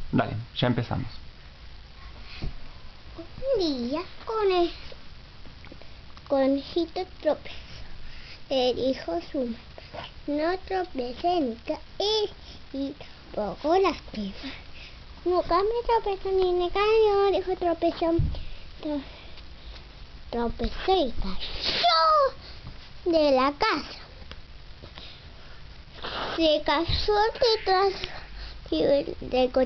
Dale, ya empezamos. Un día el conejito tropezó. Le dijo su mamá: no tropecé nunca y tampoco lastima. Nunca me tropezó ni me cayó, dijo tropezó y cayó de la casa. Se cayó detrás del coche.